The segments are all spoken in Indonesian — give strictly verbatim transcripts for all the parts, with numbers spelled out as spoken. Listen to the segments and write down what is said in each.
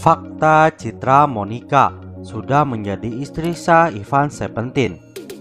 Fakta Citra Monica sudah menjadi istri sah Ivan Seventeen.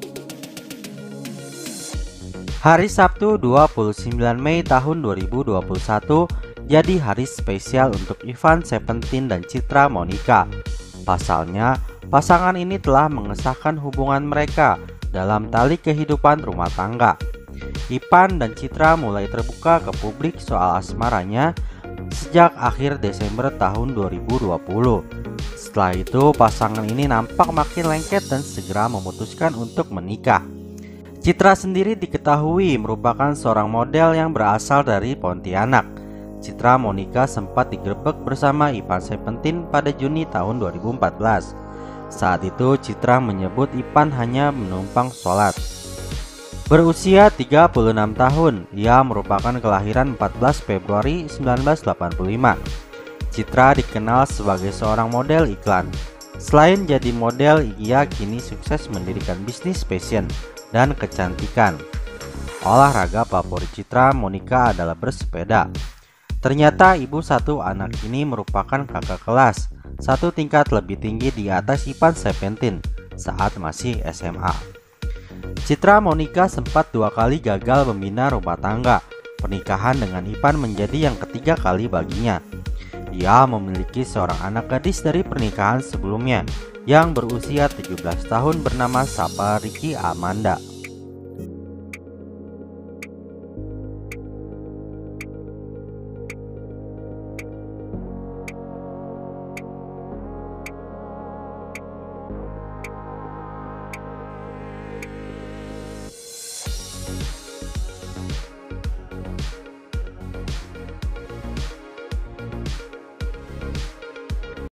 Hari Sabtu dua puluh sembilan Mei tahun dua ribu dua puluh satu jadi hari spesial untuk Ivan Seventeen dan Citra Monica. Pasalnya, pasangan ini telah mengesahkan hubungan mereka dalam tali kehidupan rumah tangga. Ivan dan Citra mulai terbuka ke publik soal asmaranya sejak akhir Desember tahun dua ribu dua puluh. Setelah itu, pasangan ini nampak makin lengket dan segera memutuskan untuk menikah. Citra sendiri diketahui merupakan seorang model yang berasal dari Pontianak. Citra Monica sempat digerebek bersama Ivan Seventeen pada Juni tahun dua ribu empat belas. Saat itu Citra menyebut Ivan hanya menumpang sholat. Berusia tiga puluh enam tahun, ia merupakan kelahiran empat belas Februari seribu sembilan ratus delapan puluh lima. Citra dikenal sebagai seorang model iklan. Selain jadi model, ia kini sukses mendirikan bisnis fashion dan kecantikan. Olahraga favorit Citra Monica adalah bersepeda. Ternyata ibu satu anak ini merupakan kakak kelas satu tingkat lebih tinggi di atas Ivan Seventeen saat masih S M A. Citra Monica sempat dua kali gagal membina rumah tangga. Pernikahan dengan Ivan menjadi yang ketiga kali baginya. Ia memiliki seorang anak gadis dari pernikahan sebelumnya yang berusia tujuh belas tahun bernama Sapa Ricky Amanda.